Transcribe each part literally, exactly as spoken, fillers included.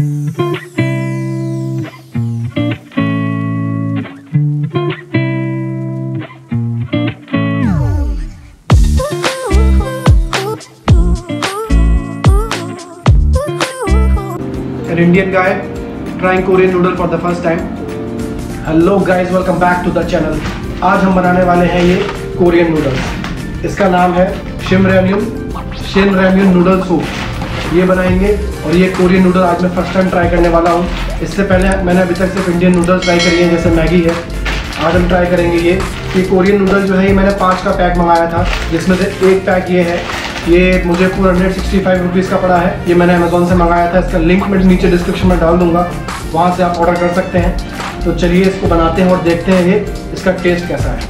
An Indian guy trying Korean noodle for the first time. Hello guys, welcome back to the channel. आज हम बनाने वाले हैं ये कोरियन नूडल्स। इसका नाम है शिम रैम्यून शिम रैम्यून नूडल सूप। ये बनाएंगे और ये कोरियन नूडल आज मैं फर्स्ट टाइम ट्राई करने वाला हूँ। इससे पहले मैंने अभी तक सिर्फ इंडियन नूडल्स ट्राई करी हैं, जैसे मैगी है। आज हम ट्राई करेंगे ये ये कोरियन नूडल जो है, ये मैंने पाँच का पैक मंगाया था, जिसमें से एक पैक ये है। ये मुझे four hundred sixty five rupees का पड़ा है। ये मैंने अमेज़ॉन से मंगाया था। इसका लिंक मैं नीचे डिस्क्रिप्शन में डाल दूंगा, वहाँ से आप ऑर्डर कर सकते हैं। तो चलिए इसको बनाते हैं और देखते हैं ये इसका टेस्ट कैसा है।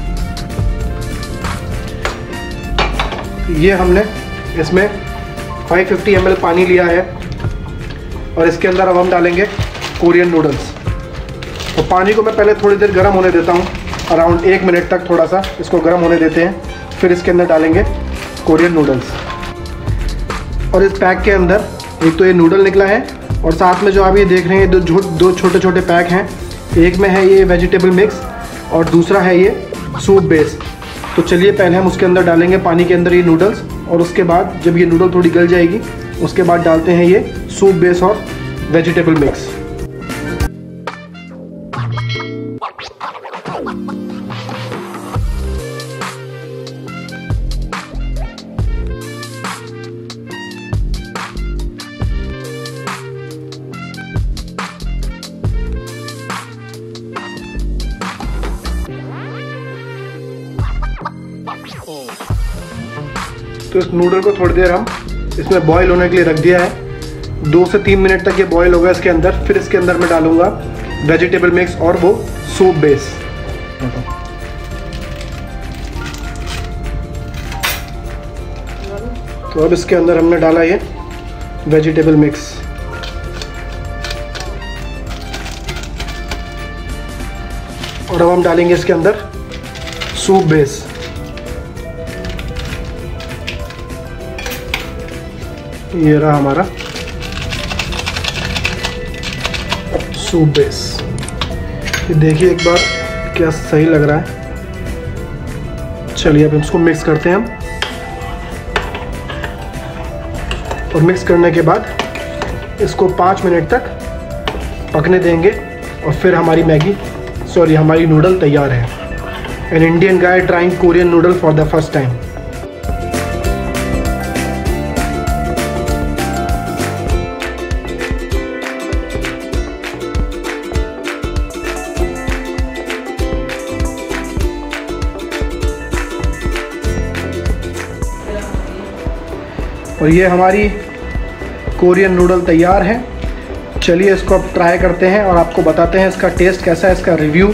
ये हमने इसमें फाइव फिफ्टी एम एल पानी लिया है और इसके अंदर अब हम डालेंगे कोरियन नूडल्स। तो पानी को मैं पहले थोड़ी देर गर्म होने देता हूँ, अराउंड एक मिनट तक थोड़ा सा इसको गर्म होने देते हैं। फिर इसके अंदर डालेंगे कोरियन नूडल्स। और इस पैक के अंदर एक तो ये नूडल निकला है और साथ में जो आप ये देख रहे हैं दो दो छोटे छोटे पैक हैं। एक में है ये वेजिटेबल मिक्स और दूसरा है ये सूप बेस। तो चलिए पहले हम उसके अंदर डालेंगे पानी के अंदर ये नूडल्स, और उसके बाद जब ये नूडल थोड़ी गल जाएगी उसके बाद डालते हैं ये सूप बेस और वेजिटेबल मिक्स। तो इस नूडल को थोड़ी देर हम इसमें बॉईल होने के लिए रख दिया है। दो से तीन मिनट तक ये बॉईल होगा इसके अंदर। फिर इसके अंदर मैं डालूंगा वेजिटेबल मिक्स और वो सूप बेस। तो अब इसके अंदर हमने डाला ये वेजिटेबल मिक्स। और अब हम डालेंगे इसके अंदर सूप बेस। ये रहा हमारा सूप बेस। ये देखिए एक बार क्या सही लग रहा है। चलिए अब इसको मिक्स करते हैं हम। और मिक्स करने के बाद इसको पाँच मिनट तक पकने देंगे और फिर हमारी मैगी सॉरी हमारी नूडल तैयार है। An Indian guy trying Korean noodle for the first time. और ये हमारी कोरियन नूडल तैयार है। चलिए इसको अब ट्राई करते हैं और आपको बताते हैं इसका टेस्ट कैसा है, इसका रिव्यू।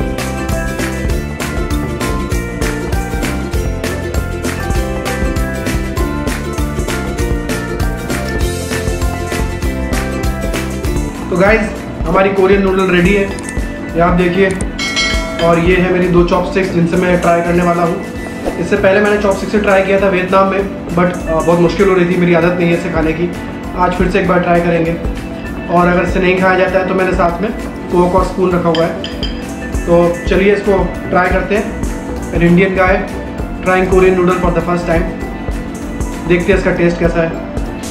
तो गाइज हमारी कोरियन नूडल रेडी है, ये आप देखिए। और ये है मेरी दो चॉपस्टिक्स जिनसे मैं ट्राई करने वाला हूँ। इससे पहले मैंने चॉपस्टिक से ट्राई किया था वियतनाम में, बट बहुत मुश्किल हो रही थी, मेरी आदत नहीं है इसे खाने की। आज फिर से एक बार ट्राई करेंगे। और अगर इसे नहीं खाया जाता है तो मैंने साथ में कोक और स्पून रखा हुआ है। तो चलिए इसको ट्राई करते हैं। An Indian guy trying Korean noodle for the first time. देखते हैं इसका टेस्ट कैसा है।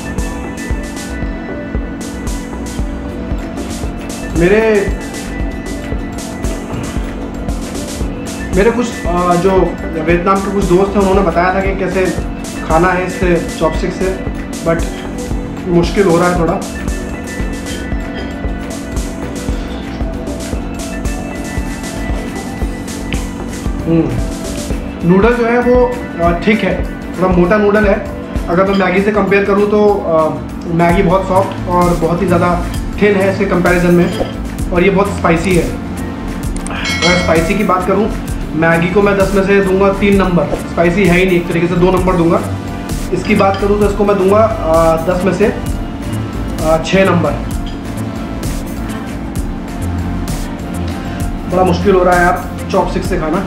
मेरे मेरे कुछ जो वियतनाम के कुछ दोस्त हैं उन्होंने बताया था कि कैसे खाना है इससे चॉपस्टिक से, बट मुश्किल हो रहा है थोड़ा। नूडल जो है वो ठीक है, थोड़ा मोटा नूडल है। अगर मैं मैगी से कंपेयर करूँ तो मैगी बहुत सॉफ्ट और बहुत ही ज़्यादा थिन है इसके कंपैरिजन में। और ये बहुत स्पाइसी है। अगर स्पाइसी की बात करूँ, मैगी को मैं दस में से दूंगा तीन नंबर। स्पाइसी है ही नहीं, एक तरीके से दो नंबर दूंगा। इसकी बात करूँ तो इसको मैं दूंगा दस में से छः नंबर। बड़ा मुश्किल हो रहा है यार चॉपस्टिक से खाना।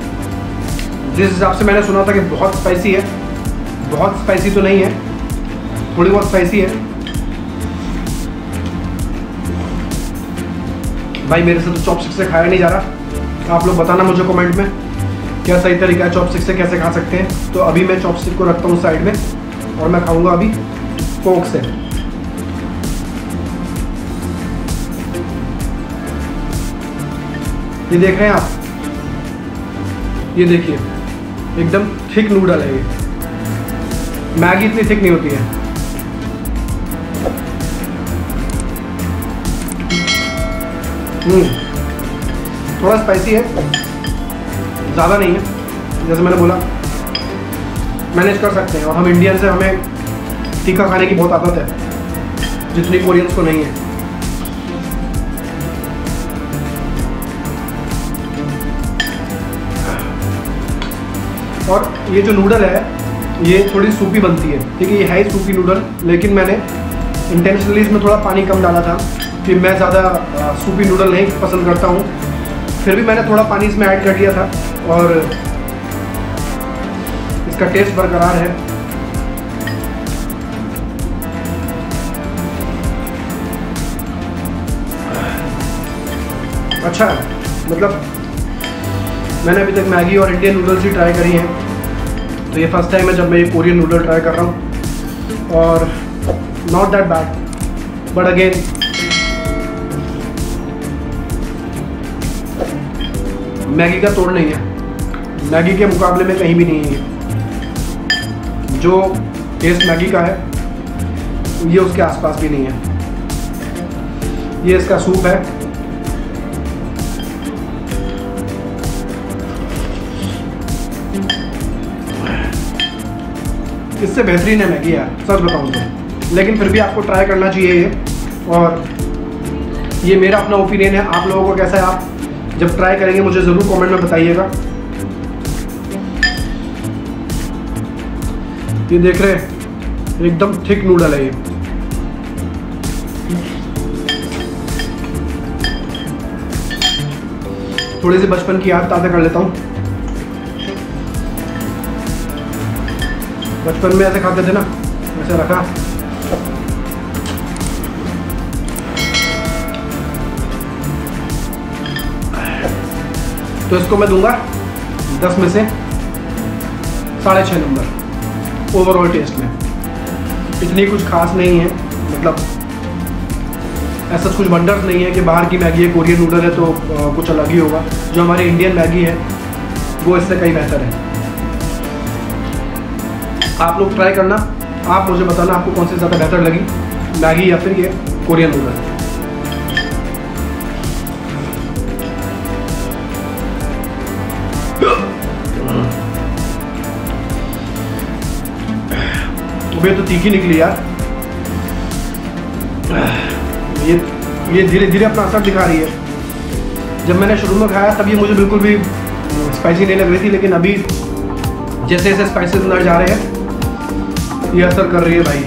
जिस हिसाब से मैंने सुना था कि बहुत स्पाइसी है, बहुत स्पाइसी तो नहीं है, थोड़ी बहुत स्पाइसी है। भाई मेरे से तो चॉपस्टिक से खाया नहीं जा रहा। आप लोग बताना मुझे कमेंट में क्या सही तरीका है चॉपस्टिक से कैसे खा सकते हैं। तो अभी मैं चॉपस्टिक को रखता हूँ साइड में और मैं खाऊंगा अभी फोक से। ये देख रहे हैं आप, ये देखिए एकदम थिक नूडल है ये। मैगी इतनी थिक नहीं होती है। हम्म थोड़ा स्पाइसी है, ज़्यादा नहीं है। जैसे मैंने बोला मैनेज कर सकते हैं। और हम इंडियन से हमें तीखा खाने की बहुत आदत है, जितनी कोरियंस को नहीं है। और ये जो नूडल है ये थोड़ी सूपी बनती है, ठीक है। ये है ही सूपी नूडल, लेकिन मैंने इंटेंशनली इसमें थोड़ा पानी कम डाला था कि मैं ज़्यादा सूपी नूडल नहीं पसंद करता हूँ। फिर भी मैंने थोड़ा पानी इसमें ऐड कर दिया था और इसका टेस्ट बरकरार है। अच्छा है, मतलब मैंने अभी तक मैगी और इंडियन नूडल्स ही ट्राई करी हैं, तो ये फर्स्ट टाइम है जब मैं ये कोरियन नूडल ट्राई कर रहा हूँ। और not that bad, but again Maggi का तोड़ नहीं है। मैगी के मुकाबले में कहीं भी नहीं है। जो टेस्ट मैगी का है ये उसके आसपास भी नहीं है। ये इसका सूप है, इससे बेहतरीन है मैगी यार, सच बताऊं तो। लेकिन फिर भी आपको ट्राई करना चाहिए ये। और ये मेरा अपना ओपिनियन है, आप लोगों को कैसा है आप जब ट्राई करेंगे मुझे ज़रूर कमेंट में बताइएगा। ये देख रहे हैं एकदम थिक नूडल है ये। थोड़ी सी बचपन की याद ताज़ा कर लेता हूँ। बचपन में ऐसे खाते थे ना, ऐसे रखा, तो इसको मैं दूंगा दस में से साढ़े छः नंबर ओवरऑल टेस्ट में। इतनी कुछ खास नहीं है, मतलब ऐसा कुछ वंडर्स नहीं है कि बाहर की मैगी है, कोरियन नूडल है तो आ, कुछ अलग ही होगा। जो हमारी इंडियन मैगी है वो इससे कहीं बेहतर है। आप लोग ट्राई करना, आप मुझे बताना आपको कौन सी ज़्यादा बेहतर लगी, मैगी या फिर ये कोरियन नूडल। ये तो तीखी निकली यार। ये ये धीरे धीरे अपना असर दिखा रही है। जब मैंने शुरू में खाया तब ये मुझे बिल्कुल भी स्पाइसी नहीं लग रही थी, लेकिन अभी जैसे जैसे स्पाइसेस अंदर जा रहे हैं ये असर कर रही है भाई।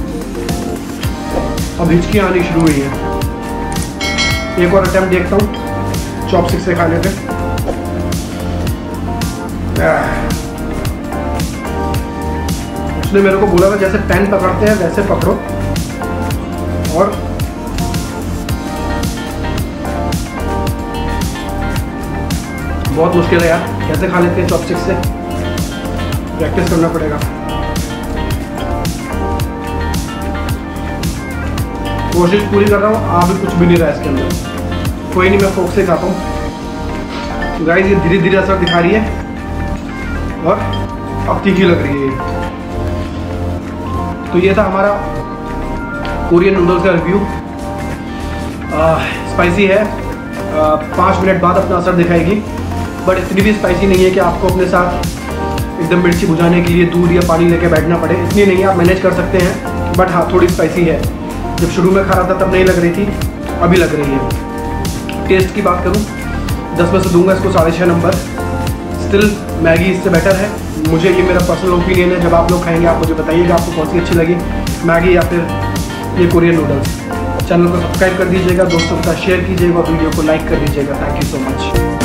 अब हिचकी आनी शुरू हुई है। एक और अटेम्प्ट देखता हूँ चॉपस्टिक से खाने पे। उसने मेरे को बोला था जैसे पेन पकड़ते हैं वैसे पकड़ो। और बहुत मुश्किल है यार, कैसे खा लेते हैं चॉपस्टिक से, प्रैक्टिस करना पड़ेगा। कोशिश पूरी कर रहा हूँ, आ भी कुछ भी नहीं रहा इसके अंदर। कोई नहीं, मैं फोक से खाता हूँ। गाइस ये धीरे धीरे असर दिखा रही है और अब तीखी लग रही है। तो ये था हमारा कोरियन नूडल्स का रिव्यू। स्पाइसी है, पाँच मिनट बाद अपना असर दिखाएगी, बट इतनी भी स्पाइसी नहीं है कि आपको अपने साथ एकदम मिर्ची बुझाने के लिए दूध या पानी लेके बैठना पड़े। इतनी नहीं है, आप मैनेज कर सकते हैं, बट हाँ थोड़ी स्पाइसी है। जब शुरू में खा रहा था तब नहीं लग रही थी, अभी लग रही है। टेस्ट की बात करूँ दस में से दूंगा इसको साढ़े छः नंबर। स्टिल मैगी इससे बेटर है, मुझे ये मेरा पर्सनल ओपिनियन है। जब आप लोग खाएंगे आप मुझे बताइएगा आपको कौन सी अच्छी लगी, मैगी या फिर ये कोरियन नूडल्स। चैनल को सब्सक्राइब कर दीजिएगा, दोस्तों के साथ शेयर कीजिएगा, वीडियो को लाइक कर दीजिएगा। Thank you so much.